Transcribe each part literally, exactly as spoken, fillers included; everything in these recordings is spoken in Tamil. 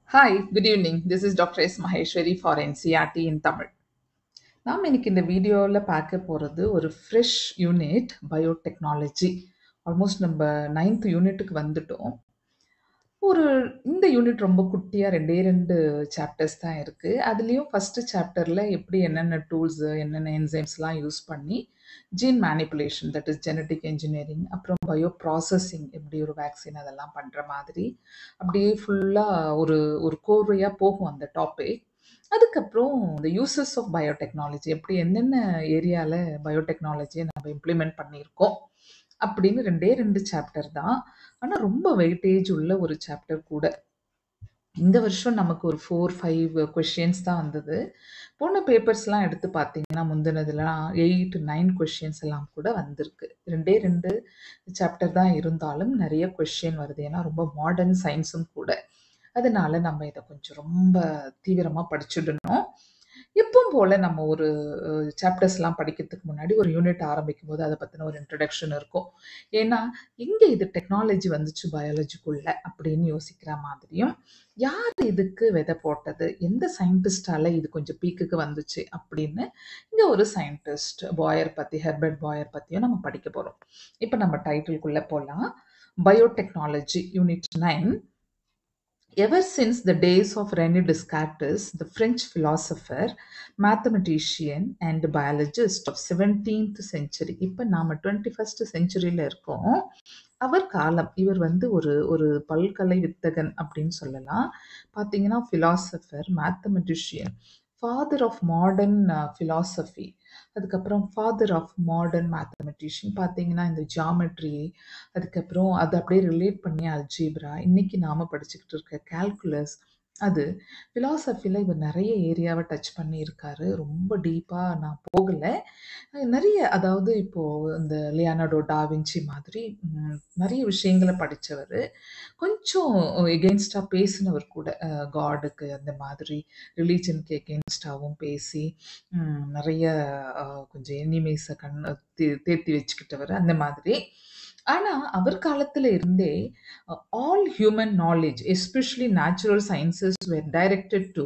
Hi, good evening. This is Doctor S. Maheshwari for N C R T in Tamil. நாம் இன்னைக்கு இந்த வீடியோவில் பார்க்க போகிறது ஒரு ஃப்ரெஷ் யூனிட் பயோடெக்னாலஜி. ஆல்மோஸ்ட் நம்ம நைன்த் யூனிட்டுக்கு வந்துட்டோம். ஒரு இந்த யூனிட் ரொம்ப குட்டியாக ரெண்டே ரெண்டு சாப்டர்ஸ் தான் இருக்குது. அதுலேயும் ஃபஸ்ட்டு சாப்டரில் எப்படி என்னென்ன டூல்ஸு என்னென்ன என்சைம்ஸ்லாம் யூஸ் பண்ணி gene manipulation, that is genetic engineering, அப்புறம் பயோ ப்ராசஸிங் எப்படி ஒரு வேக்சின் அதெல்லாம் பண்ணுற மாதிரி அப்படியே ஃபுல்லாக ஒரு ஒரு கோர்வையாக போகும் அந்த டாபிக். அதுக்கப்புறம் இந்த யூசஸ் ஆஃப் பயோடெக்னாலஜி எப்படி என்னென்ன ஏரியாவில் பயோடெக்னாலஜியை நம்ம இம்ப்ளிமெண்ட் பண்ணியிருக்கோம் அப்படின்னு ரெண்டே ரெண்டு சாப்டர் தான். ஆனால் ரொம்ப வெயிட்டேஜ் உள்ள ஒரு சாப்டர் கூட. இந்த வருஷம் நமக்கு ஒரு ஃபோர் ஃபைவ் கொஷின்ஸ் தான் வந்தது. போன பேப்பர்ஸ்லாம் எடுத்து பார்த்தீங்கன்னா முந்தினதுலாம் எயிட் நைன் கொஷின்ஸ் எல்லாம் கூட வந்திருக்கு. ரெண்டே ரெண்டு சாப்டர் தான் இருந்தாலும் நிறைய கொஷின் வருது. ஏன்னா ரொம்ப மாடர்ன் சயின்ஸும் கூட. அதனால நம்ம இதை கொஞ்சம் ரொம்ப தீவிரமாக படிச்சுடணும். எப்பவும் போல் நம்ம ஒரு சாப்டர்ஸ்லாம் படிக்கிறதுக்கு முன்னாடி ஒரு யூனிட் ஆரம்பிக்கும் போது அதை பற்றின ஒரு இன்ட்ரடக்ஷன் இருக்கும். ஏன்னா எங்கே இது டெக்னாலஜி வந்துச்சு பயாலஜிக்குள்ள அப்படின்னு யோசிக்கிற மாதிரியும், யார் இதுக்கு விதை போட்டது, எந்த சயின்டிஸ்டால இது கொஞ்சம் பீக்குக்கு வந்துச்சு அப்படின்னு இங்கே ஒரு சயின்டிஸ்ட் பாயர் பற்றி, ஹெர்பர்ட் பாயர் பற்றியும் நம்ம படிக்க போகிறோம். இப்போ நம்ம டைட்டில்குள்ளே போகலாம். Biotechnology unit nine. Ever since the days of René Descartes, the French philosopher, mathematician and biologist of seventeenth century, இப்போ நாம டுவெண்ட்டி-ஃபர்ஸ்ட் செஞ்சுரியில் இருக்கோம். அவர் காலம், இவர் வந்து ஒரு ஒரு பல்கலை வித்தகன் அப்படின்னு சொல்லலாம். பார்த்தீங்கன்னா philosopher, mathematician, father of modern philosophy, அதுக்கப்புறம் ஃபாதர் ஆஃப் மாடர்ன் மேத்தமெட்டிஷியன். பார்த்தீங்கன்னா இந்த ஜியாமெட்ரி, அதுக்கப்புறம் அதை அப்படியே ரிலேட் பண்ணி அல்ஜீப்ரா, இன்னைக்கு நாம் படிச்சுக்கிட்டு இருக்க கால்குலஸ், அது ஃபிலாசபியில் இவர் நிறைய ஏரியாவை டச் பண்ணியிருக்காரு. ரொம்ப டீப்பாக நான் போகலை. நிறைய, அதாவது இப்போது இந்த லியோனார்டோ டாவின்சி மாதிரி நிறைய விஷயங்களை படித்தவர். கொஞ்சம் எகெயின்ஸ்டாக பேசினவர் கூட, காடுக்கு அந்த மாதிரி ரிலீஜனுக்கு எகெயின்ஸ்டாகவும் பேசி நிறைய கொஞ்சம் எனிமீஸை கண் தேர்த்தி வச்சுக்கிட்டவர் அந்த மாதிரி. ஆனால் அவர் காலத்தில் இருந்தே all human knowledge, especially natural sciences, were directed to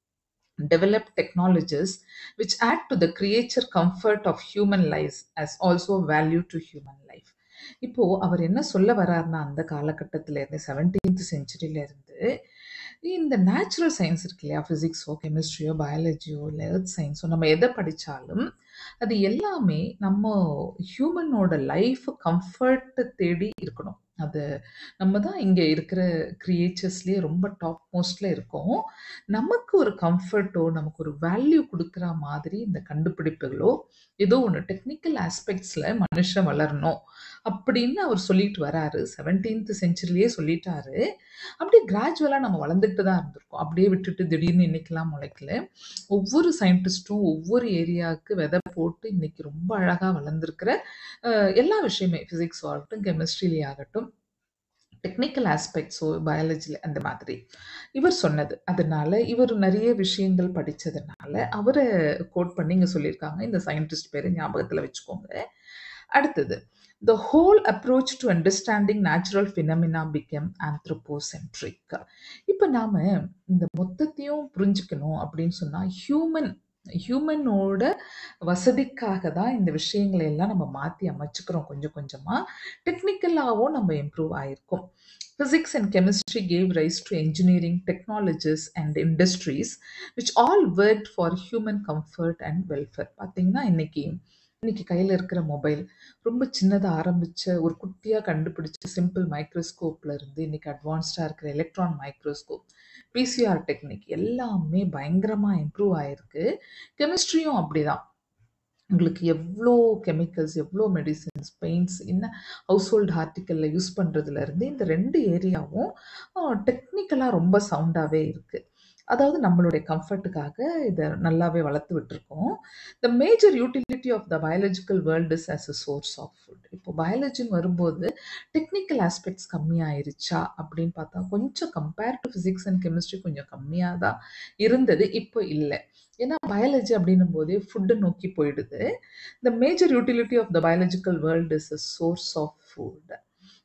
develop technologies which add to the creature comfort of human lives as also value to human life. இப்போ அவர் என்ன சொல்ல வர்றாருன்னா, அந்த காலகட்டத்தில் இருந்து செவன்டீன்த் செஞ்சுரியில இருந்து இந்த நேச்சுரல் சயின்ஸ் இருக்கு இல்லையா, ஃபிசிக்ஸோ கெமிஸ்ட்ரியோ பயாலஜியோ இல்லை எர்த் சயின்ஸோ, நம்ம எதை படித்தாலும் அது எல்லாமே நம்ம ஹியூமனோட லைஃப் கம்ஃபர்ட் தேடி இருக்கணும். அது நம்ம தான் இங்கே இருக்கிற கிரியேச்சர்ஸ்லேயே ரொம்ப டாப் மோஸ்டில் இருக்கோம். நமக்கு ஒரு கம்ஃபர்ட்டோ நமக்கு ஒரு வேல்யூ கொடுக்குற மாதிரி இந்த கண்டுபிடிப்புகளோ ஏதோ ஒன்று டெக்னிக்கல் ஆஸ்பெக்ட்ஸில் மனுஷன் வளரணும் அப்படின்னு அவர் சொல்லிட்டு வராரு. செவன்டீன்த் செஞ்சுரிலேயே சொல்லிட்டாரு. அப்படியே கிராஜுவலாக நம்ம வளர்ந்துட்டு தான் இருந்திருக்கோம். அப்படியே விட்டுட்டு திடீர்னு இன்னைக்கெல்லாம் முளைக்கல. ஒவ்வொரு சயின்டிஸ்ட்டும் ஒவ்வொரு ஏரியாவுக்கு விதை போட்டு இன்னைக்கு ரொம்ப அழகாக வளர்ந்துருக்கிற எல்லா விஷயமே, ஃபிசிக்ஸோ ஆகட்டும் கெமிஸ்ட்ரிலே ஆகட்டும் டெக்னிக்கல் ஆஸ்பெக்ட்ஸோ பயாலஜியில் அந்த மாதிரி இவர் சொன்னது. அதனால இவர் நிறைய விஷயங்கள் படித்ததுனால அவரை கோட் பண்ணி இங்கே சொல்லியிருக்காங்க. இந்த சயின்டிஸ்ட் பேரை ஞாபகத்தில் வச்சுக்கோங்க. அடுத்தது, the whole approach to understanding natural phenomena became anthropocentric. இப்போ நாம இந்த மொத்தத்தையும் புரிஞ்சுக்கணும் அப்படின்னு சொன்னால் ஹியூமன் ஹியூமனோட வசதிக்காக தான் இந்த விஷயங்களை எல்லாம் நம்ம மாற்றி அமைச்சுக்கிறோம். கொஞ்சம் கொஞ்சமாக டெக்னிக்கலாகவும் நம்ம இம்ப்ரூவ் ஆகிருக்கோம். Physics and chemistry gave rise to engineering, technologies and industries which all worked for human comfort and welfare. பார்த்தீங்கன்னா இன்னைக்கு இன்னைக்கு கையில் இருக்கிற மொபைல் ரொம்ப சின்னதாக ஆரம்பித்த ஒரு குட்டியாக கண்டுபிடிச்ச சிம்பிள் மைக்ரோஸ்கோப்பில் இருந்து இன்னைக்கு அட்வான்ஸ்டாக இருக்கிற எலக்ட்ரான் மைக்ரோஸ்கோப், பிசிஆர் டெக்னிக் எல்லாமே பயங்கரமாக இம்ப்ரூவ் ஆகிருக்கு. கெமிஸ்ட்ரியும் அப்படிதான். உங்களுக்கு எவ்வளோ கெமிக்கல்ஸ், எவ்வளோ மெடிசின்ஸ், பெயிண்ட்ஸ், என்ன ஹவுஸ் ஹோல்டு ஆர்டிக்கலில் யூஸ் பண்ணுறதுலேருந்து இந்த ரெண்டு ஏரியாவும் டெக்னிக்கலாக ரொம்ப சவுண்டாகவே இருக்குது. அதாவது நம்மளுடைய கம்ஃபர்ட்டுக்காக இதை நல்லாவே வளர்த்து விட்டுருக்கோம். The major utility of the biological world is as a source of food. இப்போ பயாலஜின்னு வரும்போது டெக்னிக்கல் ஆஸ்பெக்ட்ஸ் கம்மியாயிருச்சா அப்படின்னு பார்த்தா கொஞ்சம் compare to physics and chemistry கொஞ்சம் கம்மியாக தான் இருந்தது. இப்போ இல்லை. ஏன்னா பயாலஜி அப்படின்னும் போதே ஃபுட்டை நோக்கி போயிடுது. The major utility of the biological world is a source of food.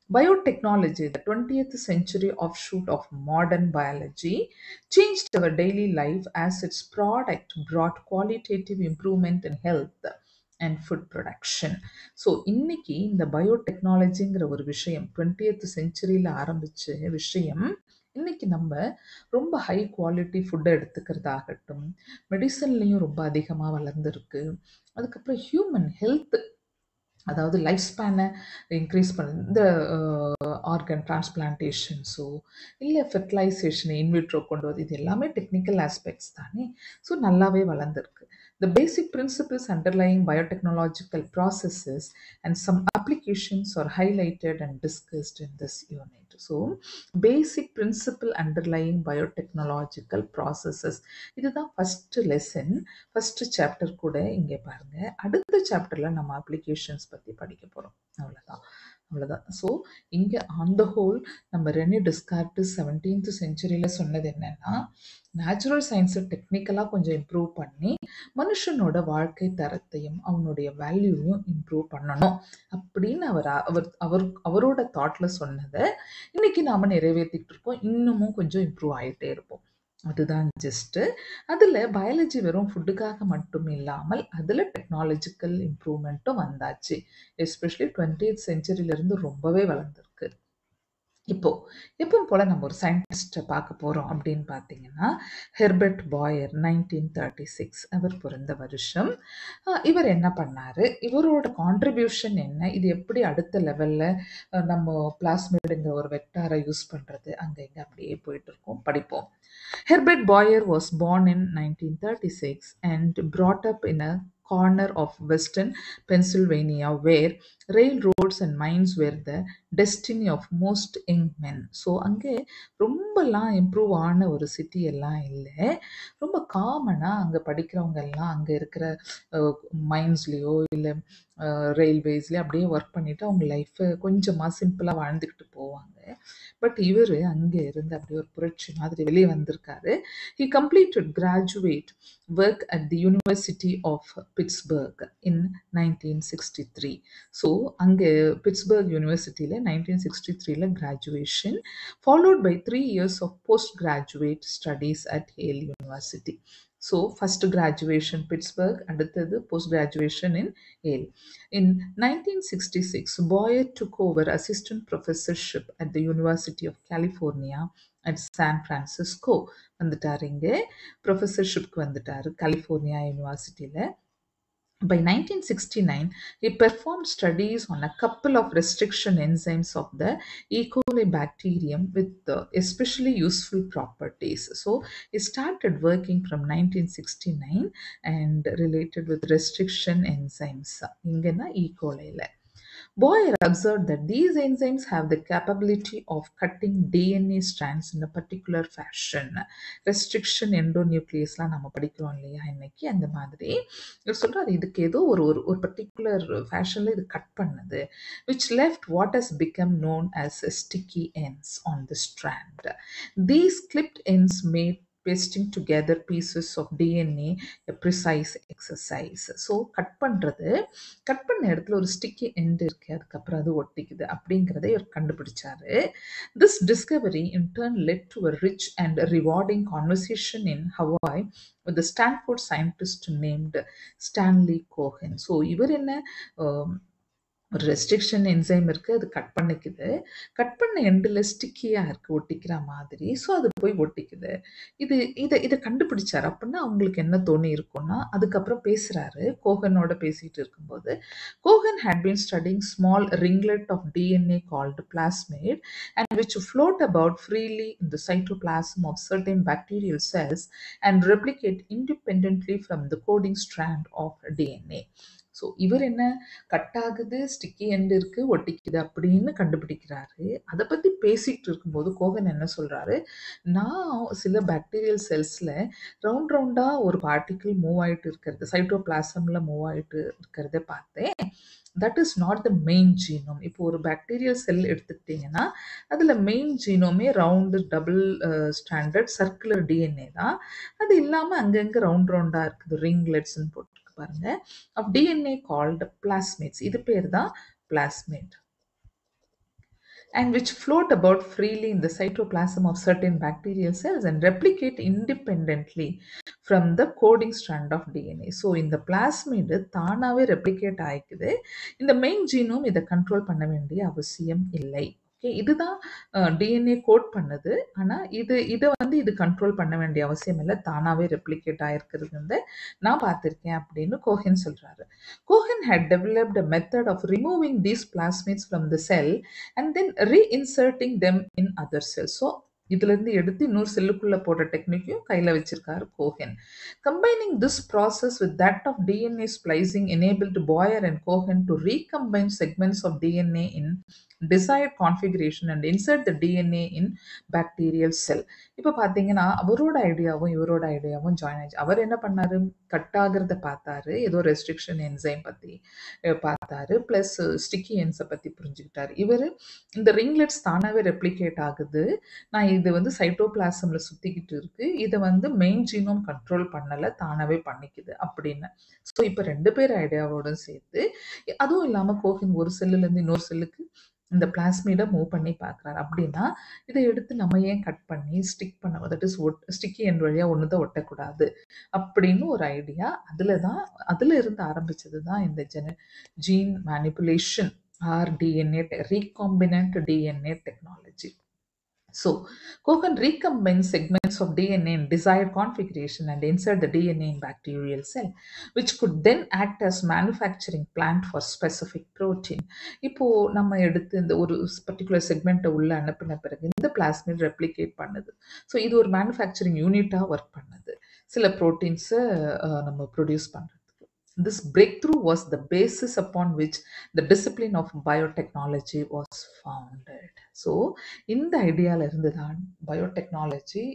Biotechnology, the twentieth century offshoot of modern biology, changed our daily life as its product brought qualitative improvement in health and food production. So இன்னைக்கு இந்த பயோடெக்னாலஜிங்கிற ஒரு விஷயம் டுவெண்ட்டியத் செஞ்சுரியில் ஆரம்பிச்ச விஷயம் இன்னைக்கு நம்ம ரொம்ப ஹை குவாலிட்டி ஃபுட்டை எடுத்துக்கிறதாகட்டும், மெடிசன்லேயும் ரொம்ப அதிகமாக வளர்ந்துருக்கு. அதுக்கப்புறம் ஹியூமன் ஹெல்த், அதாவது லைஃப் ஸ்பேனை இன்க்ரீஸ் பண்ண இந்த ஆர்கன் டிரான்ஸ்பிளான்டேஷன்ஸோ இல்லை ஃபெர்டிலைசேஷனை இன்விட்ரோ கொண்டு வந்து இது எல்லாமே டெக்னிக்கல் ஆஸ்பெக்ட்ஸ் தானே. ஸோ நல்லாவே வளர்ந்துருக்கு. The basic principles underlying biotechnological processes and some applications are highlighted and discussed in this unit. So, basic principle underlying biotechnological processes. இதுதான் ஃபர்ஸ்ட் லெசன், ஃபர்ஸ்ட் சாப்டர் கூட இங்கே பாருங்க. அடுத்த சாப்டர்ல நம்ம அப்ளிகேஷன்ஸ் பற்றி படிக்க போகிறோம். அவ்வளோதான் அவ்வளோதான் ஸோ இங்கே ஆன் த ஹோல் நம்ம ரெனே டெஸ்கார்ட் செவன்டீன்த் செஞ்சுரியில் சொன்னது என்னன்னா, நேச்சுரல் சயின்ஸை டெக்னிக்கலாக கொஞ்சம் இம்ப்ரூவ் பண்ணி மனுஷனோட வாழ்க்கை தரத்தையும் அவனுடைய வேல்யூவையும் இம்ப்ரூவ் பண்ணணும் அப்படின்னு அவர் அவர் அவர் அவரோட தாட்டில் சொன்னதை இன்னைக்கு நாம் நிறைவேற்றிக்கிட்டு இருக்கோம். இன்னமும் கொஞ்சம் இம்ப்ரூவ் ஆகிட்டே இருப்போம். அதுதான் ஜஸ்ட்டு. அதில் பயாலஜி வெறும் ஃபுட்டுக்காக மட்டும் இல்லாமல் அதில் டெக்னாலஜிக்கல் இம்ப்ரூவ்மெண்ட்டும் வந்தாச்சு. எஸ்பெஷலி டுவெண்ட்டியத் செஞ்சுரியிலேருந்து ரொம்பவே வளர்ந்துருக்கு. இப்போ எப்பவும் போல் நம்ம ஒரு சயின்டிஸ்ட்டை பார்க்க போகிறோம் அப்படின்னு பார்த்தீங்கன்னா, Herbert Boyer nineteen thirty six அவர் பிறந்த வருஷம். இவர் என்ன பண்ணார், இவரோட கான்ட்ரிபியூஷன் என்ன, இது எப்படி அடுத்த லெவலில் நம்ம பிளாஸ்மிடுங்கிற ஒரு வெக்டாரை யூஸ் பண்ணுறது, அங்கே இங்கே அப்படியே போயிட்டு இருக்கோம், படிப்போம். Herbert Boyer was born in nineteen thirty-six and brought up in a corner of western Pennsylvania where railroads and mines were the destiny of most young men. So அங்கே ரொம்பலாம் இம்ப்ரூவ் ஆன ஒரு சிட்டி எல்லாம் இல்லை, ரொம்ப காமனாக அங்கே படிக்கிறவங்க எல்லாம் அங்கே இருக்கிற மைன்ஸ்லேயோ இல்லை ரயில்வேஸ்லேயோ அப்படியே ஒர்க் பண்ணிவிட்டு அவங்க லைஃப்பை கொஞ்சமாக சிம்பிளாக வாழ்ந்துக்கிட்டு போவாங்க. பட் இவர் அங்கே இருந்து அப்படியே ஒரு புரட்சி மாதிரி வெளியே வந்திருக்காரு. He completed graduate work at the University of Pittsburgh in nineteen sixty-three. So அங்கே பிட்ஸ்பர்க் யூனிவர்சிட்டியில் நைன்டீன் சிக்ஸ்டி த்ரீல graduation, followed by three years of postgraduate studies at Yale University. So first graduation Pittsburgh, அடுத்தது post graduation in Yale. In nineteen sixty-six, Boyer took over assistant professorship at the University of California at San Francisco. வந்துட்டார், இங்கே ப்ரொஃபஸர்ஷிப்க்கு வந்துட்டார் கலிஃபோர்னியா யூனிவர்சிட்டியில். By nineteen sixty-nine, he performed studies on a couple of restriction enzymes of the E. coli bacterium with uh, especially useful properties. So, he started working from nineteen sixty-nine and related with restriction enzymes. Ingena E. coli. Boyer observed that these enzymes have the capability of cutting D N A strands in a particular fashion. Restriction endonucleasலாம் நம்ம படிக்கிறோம் இல்லையா இன்னைக்கு, அந்த மாதிரி இவர் சொல்றாரு இதுக்கு ஏதோ ஒரு ஒரு பர்டிகுலர் ஃபேஷனில் இது கட் பண்ணுது, which left what has become known as sticky ends on the strand. These clipped ends made pasting together pieces of D N A a precise exercise. So cut பண்ணுறது, கட் பண்ண இடத்துல ஒரு ஸ்டிக்கி எண்ட் இருக்கு, அதுக்கப்புறம் அது ஒட்டிக்குது அப்படிங்கிறத இவர் கண்டுபிடிச்சாரு. This discovery in turn led to a rich and rewarding conversation in Hawaii with the Stanford scientist named Stanley Cohen. So இவர் என்ன, ஒரு ரெஸ்ட்ரிக்ஷன் என்சைம் இருக்குது, அது கட் பண்ணிக்குது, கட் பண்ண எண்டில் ஸ்டிக்கியாக இருக்குது ஒட்டிக்கிற மாதிரி. ஸோ அது போய் ஒட்டிக்குது. இது இதை இதை கண்டுபிடிச்சார் அப்படின்னா அவங்களுக்கு என்ன தோணி இருக்கும்னா, அதுக்கப்புறம் பேசுகிறாரு கோகனோட பேசிகிட்டு இருக்கும்போது, Cohen had been studying small ringlet of D N A called plasmid and which float about freely in the cytoplasm of certain bacterial cells and replicate independently from the coding strand of D N A. So இவர் என்ன, கட் ஆகுது, ஸ்டிக்கி எண்ட் இருக்குது, ஒட்டிக்குது அப்படின்னு கண்டுபிடிக்கிறாரு. அதை பற்றி பேசிகிட்டு இருக்கும்போது கோகன் என்ன சொல்கிறாரு, நான் சில பாக்டீரியல் செல்ஸில் ரவுண்ட் ரவுண்டாக ஒரு பார்ட்டிக்கிள் மூவ் ஆகிட்டு இருக்கிறது, சைட்டோபிளாசமில் மூவ் ஆகிட்டு இருக்கிறத பார்த்தேன். That is not the main genome. இப்போ ஒரு பாக்டீரியல் செல் எடுத்துக்கிட்டிங்கன்னா அதில் மெயின் ஜீனோமே round double standard circular DNA தான். அது இல்லாமல் அங்கங்கே ரவுண்ட் ரவுண்டாக இருக்குது, ரிங்லெட்ஸ்ன்னு போட்டு பாருங்க, of D N A called plasmids. இது பேர் தான் plasmid. and which float about freely in the cytoplasm of certain bacterial cells and replicate independently from the coding strand of D N A. So இந்த பிளாஸ்மிடு தானாவே ரெப்ளிகேட் ஆயிக்குது. இந்த மெயின் ஜீனோம் இதை கண்ட்ரோல் பண்ண வேண்டிய அவசியம் இல்லை. ஓகே, இதுதான் டிஎன்ஏ கோட் பண்ணுது. ஆனா இது இதை வந்து இது கண்ட்ரோல் பண்ண வேண்டிய அவசியம் இல்லை, தானாவே ரெப்ளிகேட் ஆயிருக்கிறது நான் பார்த்திருக்கேன் அப்படின்னு கோஹன் சொல்றாரு. Cohen had developed a method of removing these plasmids from the cell and then reinserting them in other cells. So இதுல இருந்து எடுத்து இன்னொரு செல்லுக்குள்ள போடுற டெக்னிக்கையும் கையில வச்சிருக்காரு Cohen. Combining this process with that of D N A splicing enabled Boyer and Cohen to recombine segments of D N A in desired configuration and insert the D N A in bacterial cell. இப்போ பார்த்தீங்கன்னா அவரோட ஐடியாவும் இவரோட ஐடியாவும் ஜாயின் ஆயிடுச்சு. அவர் என்ன பண்ணாரு, கட் ஆகிறத பார்த்தாரு, ஏதோ ரெஸ்ட்ரிக்ஷன் என்சைம் பற்றி பார்த்தாரு, ப்ளஸ் ஸ்டிக்கி என்ஸை பற்றி புரிஞ்சுக்கிட்டாரு. இவர் இந்த ரிங்லெட்ஸ் தானாகவே ரெப்ளிகேட் ஆகுது, நான் இது வந்து சைட்டோபிளாசம்ல சுற்றிக்கிட்டு இருக்கு, இதை வந்து மெயின் ஜீனோம் கண்ட்ரோல் பண்ணலை, தானாகவே பண்ணிக்குது அப்படின்னு. ஸோ இப்போ ரெண்டு பேர் ஐடியாவோட சேர்த்து, அதுவும் இல்லாமல் கோஹன் ஒரு செல்லுலேருந்து இன்னொரு செல்லுக்கு இந்த பிளாஸ்மிடை மூவ் பண்ணி பார்க்குறாரு. அப்படின்னா இதை எடுத்து நம்ம ஏன் கட் பண்ணி ஸ்டிக் பண்ண, தட் இஸ் ஒட் ஸ்டிக்கி என் வழியாக ஒன்று தான் ஒட்டக்கூடாது அப்படின்னு ஒரு ஐடியா. அதில் தான் அதில் இருந்து ஆரம்பித்தது தான் இந்த ஜென gene manipulation or DNA recombinant DNA technology. So, Cohen recombines segments of D N A in desired configuration and insert the D N A in bacterial cell, which could then act as manufacturing plant for specific protein. இப்போ நம்ம எடுத்து இந்த ஒரு பர்டிகுலர் செக்மெண்ட்டை உள்ள அனுப்பின பிறகு இந்த பிளாஸ்மிட் ரெப்ளிகேட் பண்ணுது. ஸோ இது ஒரு மேனுஃபேக்சரிங் யூனிட்டாக ஒர்க் பண்ணுது, சில ப்ரோட்டீன்ஸை நம்ம ப்ரொடியூஸ் பண்ணுறது. This breakthrough was the basis upon which the discipline of biotechnology was founded. So, இந்த ஐடியால இருந்து தான் பயோடெக்னாலஜி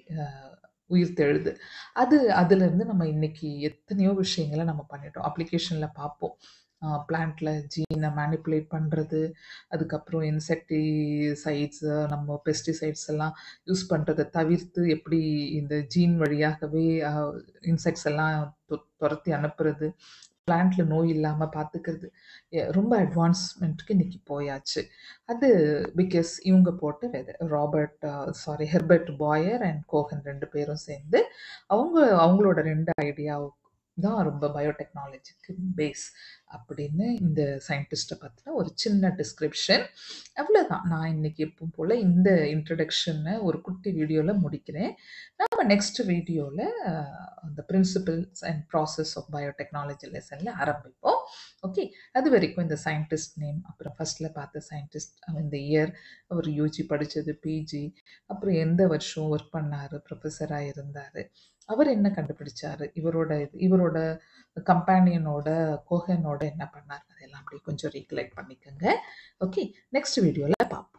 உயிர் தெழுது. அது அதிலிருந்து நம்ம இன்னைக்கு எத்தனையோ விஷயங்களை நம்ம பண்ணிட்டோம், அப்ளிகேஷனில் பார்ப்போம். பிளான்ட்ல ஜீனை மேனிப்புலேட் பண்ணுறது, அதுக்கப்புறம் இன்செக்டிசைட்ஸ், நம்ம பெஸ்டிசைட்ஸ் எல்லாம் யூஸ் பண்ணுறதை தவிர்த்து எப்படி இந்த ஜீன் வழியாகவே இன்செக்ட்ஸ் எல்லாம் துரத்தி அனுப்புறது, பிளான்ட்ல நோய் இல்லாமல் பார்த்துக்கிறது, ரொம்ப அட்வான்ஸ்மெண்ட்டுக்கு இன்னைக்கு போயாச்சு. அது பிகாஸ் இவங்க போட்ட விதை Robert sorry Herbert Boyer and Cohen ரெண்டு பேரும் சேர்ந்து அவங்க அவங்களோட ரெண்டு ஐடியாவும் தான் ரொம்ப பயோடெக்னாலஜிக்கு பேஸ் அப்படின்னு இந்த சயின்டிஸ்ட்டை பற்றின ஒரு சின்ன டிஸ்கிரிப்ஷன். அவ்வளோதான். நான் இன்னைக்கு எப்பவும் போல் இந்த இன்ட்ரடக்ஷனை ஒரு குட்டி வீடியோவில் முடிக்கிறேன். நம்ம நெக்ஸ்ட் வீடியோவில் அந்த principles and process of biotechnology லெசனில் ஆரம்பிப்போம். ஓகே, அது வரைக்கும் இந்த சயின்டிஸ்ட் நேம், அப்புறம் ஃபர்ஸ்டில் பார்த்த சயின்டிஸ்ட், இந்த இயர், அவர் யூஜி படித்தது, பிஜி, அப்புறம் எந்த வருஷம் ஒர்க் பண்ணார், ப்ரொஃபஸராக இருந்தார், அவர் என்ன கண்டுபிடிச்சாரு, இவரோட இவரோட கம்பேனியனோட கோஹனோட என்ன பண்ணார், அதெல்லாம் அப்படி கொஞ்சம் ரீகலெக்ட் பண்ணிக்கோங்க. ஓகே, நெக்ஸ்ட் வீடியோவில் பார்ப்போம்.